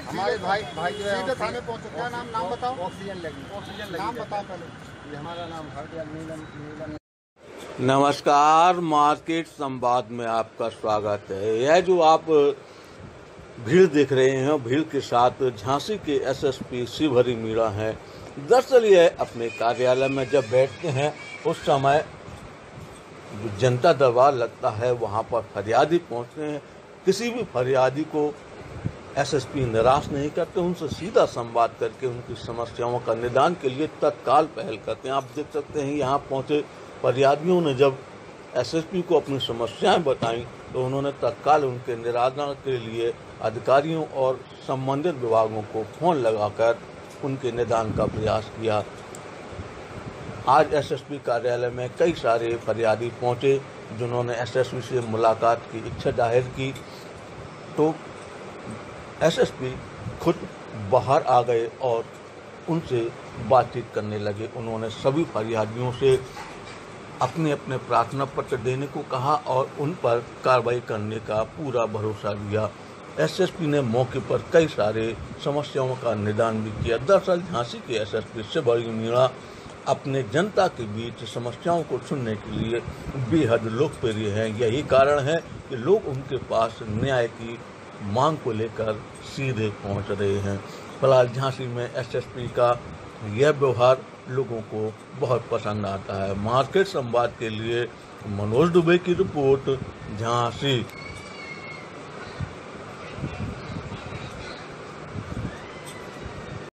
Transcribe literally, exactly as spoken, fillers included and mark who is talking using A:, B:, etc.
A: हमारे भाई भाई जो है
B: सीधे थाने पहुंचो। क्या नाम नाम बताओ।
A: ऑक्सीजन लगी ऑक्सीजन लगी
B: नाम बताओ पहले।
A: ये हमारा नाम हरदयाल नीलम नीलम।
C: नमस्कार, मार्केट संवाद में आपका स्वागत है। यह जो आप भीड़ देख रहे हैं, भीड़ के साथ झांसी के एसएसपी शिवहरी मीणा हैं। दरअसल यह अपने कार्यालय में जब बैठते हैं उस समय जो जनता दरबार लगता है वहां पर फरियादी पहुंचते हैं। किसी भी फरियादी को एसएसपी निराश नहीं करते, उनसे सीधा संवाद करके उनकी समस्याओं का निदान के लिए तत्काल पहल करते हैं। आप देख सकते हैं यहाँ पहुंचे फरियादियों ने जब एसएसपी को अपनी समस्याएं बताई तो उन्होंने तत्काल उनके निराकरण के लिए अधिकारियों और संबंधित विभागों को फोन लगाकर उनके निदान का प्रयास किया। आज एसएसपी कार्यालय में कई सारे फरियादी पहुंचे जिन्होंने एसएसपी से मुलाकात की इच्छा जाहिर की, तो एसएसपी खुद बाहर आ गए और उनसे बातचीत करने लगे। उन्होंने सभी फरियादियों से अपने अपने प्रार्थना पत्र देने को कहा और उन पर कार्रवाई करने का पूरा भरोसा दिया। एसएसपी ने मौके पर कई सारे समस्याओं का निदान भी किया। दरअसल झांसी के एसएसपी शिवहरी मीणा अपने जनता के बीच समस्याओं को सुनने के लिए बेहद लोकप्रिय हैं। यही कारण है कि लोग उनके पास न्याय की मांग को लेकर सीधे पहुंच रहे हैं। फिलहाल झांसी में एसएसपी का यह व्यवहार लोगों को बहुत पसंद आता है। मार्केट संवाद के लिए मनोज दुबे की रिपोर्ट, झांसी।